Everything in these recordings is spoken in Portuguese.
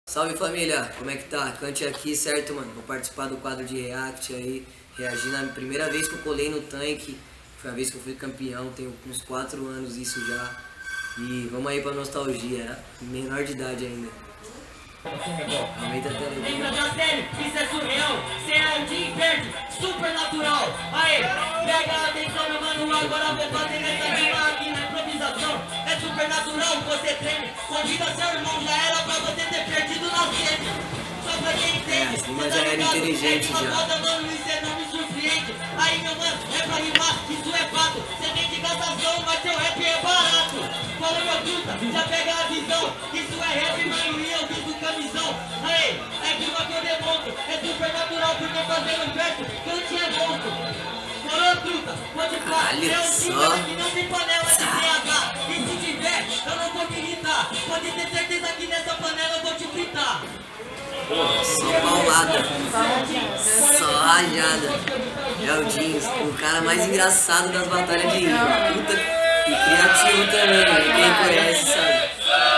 Salve família, como é que tá? Cante aqui, certo, mano? Vou participar do quadro de react aí, reagir na primeira vez que eu colei no tanque. Foi a vez que eu fui campeão, tenho uns 4 anos isso já. E vamos aí pra nostalgia, né? Menor de idade ainda. Aumenta a tela. Entra da série, isso é surreal. Cê é o Jim Verde, super natural. Aê, pega a atenção, meu mano. Agora vou fazer essa rima aqui na improvisação. É super natural, você treme. Convida seu irmão, já era pra você ter perdido na sede. Só pra quem entende. Sim, mas já era inteligente já. Mano, isso não me surpreende. Aí, meu mano, é pra rimar, isso é fato. Cê vende gastação, mas seu rap é barato. Fala, meu truta, já pega a visão. Isso é rap, mano, e eu vivo camisão. Aí, é que uma que eu demonstro. É super natural, porque fazendo verso, cante é monstro. Falou, truta, pode falar. É um time que não tem panela de TH. E se tiver, eu não vou me irritar. Pode ter certeza que nessa panela eu vou te fritar. Só paulada, só rajada. É o Jeans, o cara mais engraçado das batalhas de rima. Puta, e criativo também, né? Quem conhece sabe.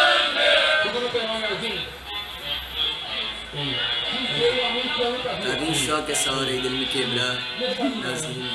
Tava em choque essa hora aí dele me quebrar nas rimas.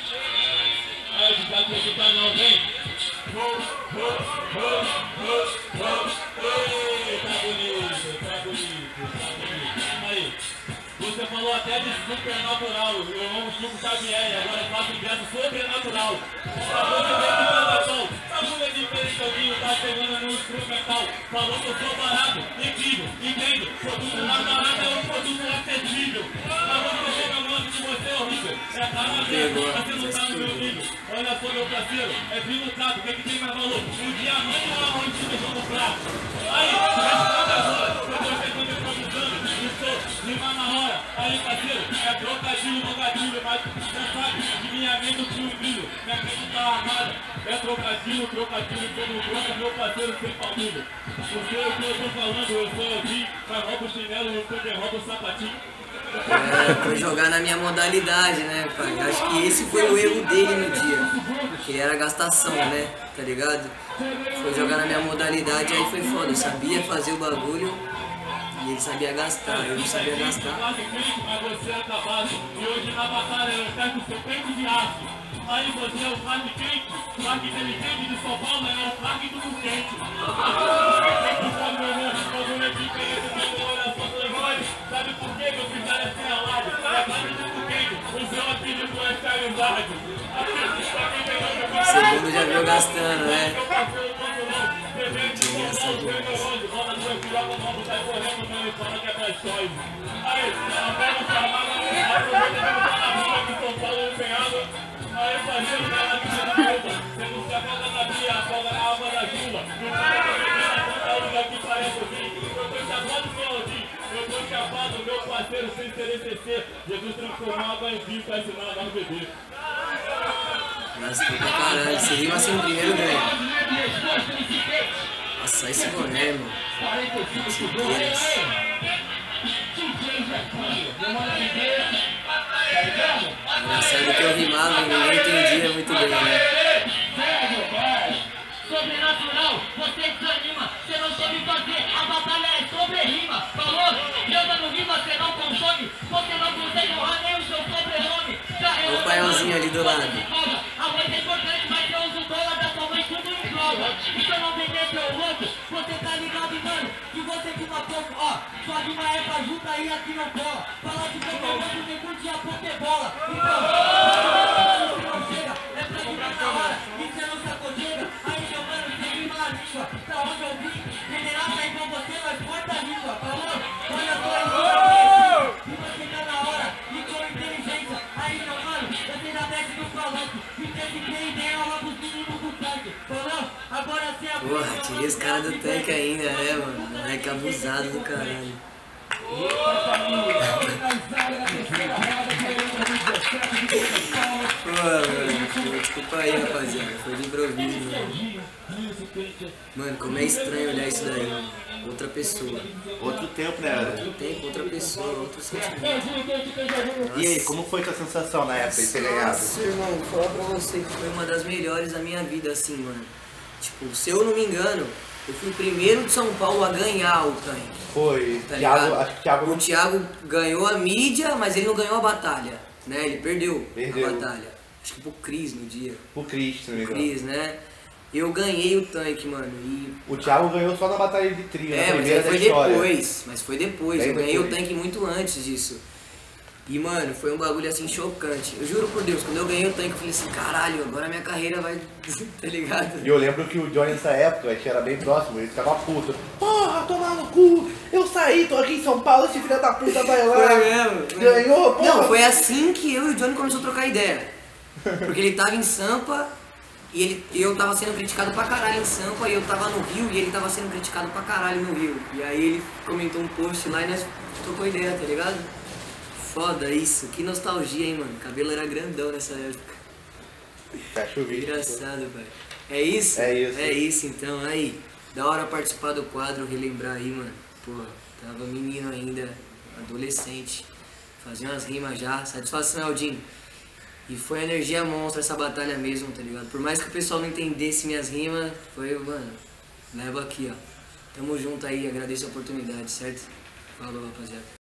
Você falou até de supernatural, eu amo o Chico Xavier, agora eu faço ingresso sobrenatural. Acabou de ver que cada pau, bagulho é diferente, alguém tá chegando no instrumental. Falou que eu sou barato, incrível, entende? Produto mais barato é um produto acessível. Falou que você chega longe de você é horrível. É cara aberta, você não tá no meu nível. Olha só meu parceiro, é fino trato, o que tem mais valor? Um diamante ou arroz que deixou no prato? Aí, responde agora, eu tô chegando improvisando, estou rima na hora. Aí, parceiro, é trocadilho no gatilho, mas você sabe que minha mente tinha um brilho, minha mente tá armada. É trocadilho, como bronca, meu parceiro sem palmilho. Você é o que eu tô falando, eu sou o Jim, mas rouba o chinelo, eu também roubo o sapatinho. Foi jogar na minha modalidade, né, pai? Acho que esse foi o erro dele no dia. Que era gastação, né? Tá ligado? Foi jogar na minha modalidade, aí foi foda. Eu sabia fazer o bagulho e ele sabia gastar, eu não sabia gastar. Mas você é acabado, e hoje na batalha eu pego seu peito de aço. Aí você é o Clark Kent, Clark inteligente de São Paulo é o Clark do Quente. Sabe por que eu fiz essa sem a live? É Clark do Quente, o seu apelido é Caridade. Segundo já viu gastando, né? Aí, fazendo nada que você não usa. Você não se afoga na pia, afoga na água da chuva. Não para de beber na tanta lugar que parece assim. Eu tô chapado sem Odin. Eu tô chapado, meu parceiro, sem ser ECC. Jesus transformou água em vinho pra ensinar a não beber. Gastou pra caralho. Esse rima sem o primeiro ganho. Nossa, esse boné, irmão. Engraçado que eu rimava e ninguém entendia muito bem, né? Sobrenatural, você desanima, você não sabe fazer, a batalha é sobre rima, falou? Deus não rima, você não consome, você não consegue honrar nem o seu sobrenome. Olha o paiãozinho ali do lado. A voz é importante, mas eu uso o dólar da sua mãe tudo em prova. Então não vender teu louco, você tá ligado, mano, que você fuma pouco, ó. Sua rima é pra junta e aqui não cola. Falar de Pokémon, você curte a Pokébola. Então, não chega, é pra rimar na hora, e você não se aconchega. Aí, meu mano, você rima a língua, pra onde eu vim. General tá igual você, mas corta a língua, falou? Olha só aí, rima chega na hora, e com inteligência. Aí, meu mano, você já desce no palanque, e tem que ter ideia lá pros meninos do tanque, falou? Agora você é Porra, tirei os caras do tanque ainda, né, mano? Moleque abusado do caralho. Pô, mano, desculpa aí, rapaziada. Foi de improviso, mano. Mano, como é estranho olhar isso daí, mano. Outra pessoa. Outro tempo, né? Outro tempo, outra pessoa, outro sentimento. E aí, como foi tua sensação na época de ter ganhado? Nossa, irmão, vou falar pra você que foi uma das melhores da minha vida, assim, mano. Tipo, se eu não me engano, Eu fui o primeiro de São Paulo a ganhar o tanque. Foi. Tá Thiago, ligado? acho que Thiago O Thiago ganhou a mídia, mas ele não ganhou a batalha, né? Ele perdeu a batalha. Acho que pro Cris no dia. o Cris, se não me engano. Cris, né? Eu ganhei o tanque, mano. E... O Thiago ganhou só na batalha de trio, na mas primeira da foi história. depois. Mas foi depois. Bem Eu ganhei depois. o tanque muito antes disso. E, mano, foi um bagulho assim chocante. Eu juro por Deus, quando eu ganhei o tanque, eu falei assim, caralho, agora minha carreira vai. Tá ligado? E eu lembro que o Johnny nessa época, a gente era bem próximo, ele ficava puto. Porra, tomar no cu! Eu saí, tô aqui em São Paulo, esse filho da puta vai lá. Foi mesmo. Ganhou, porra! Não, foi assim que eu e o Johnny começamos a trocar ideia. Porque ele tava em Sampa e eu tava sendo criticado pra caralho em Sampa e eu tava no Rio e ele tava sendo criticado pra caralho no Rio. E aí ele comentou um post lá e nós trocou ideia, tá ligado? Foda isso, que nostalgia, hein, mano. O cabelo era grandão nessa época. Fecha o vídeo. Engraçado, velho. É isso? É isso. É isso, então. Aí, da hora participar do quadro, relembrar aí, mano. Pô, tava menino ainda, adolescente. Fazia umas rimas já. Satisfação, Aldinho. E foi a energia monstra essa batalha mesmo, tá ligado? Por mais que o pessoal não entendesse minhas rimas, foi, mano, leva aqui, ó. Tamo junto aí, agradeço a oportunidade, certo? Falou, rapaziada.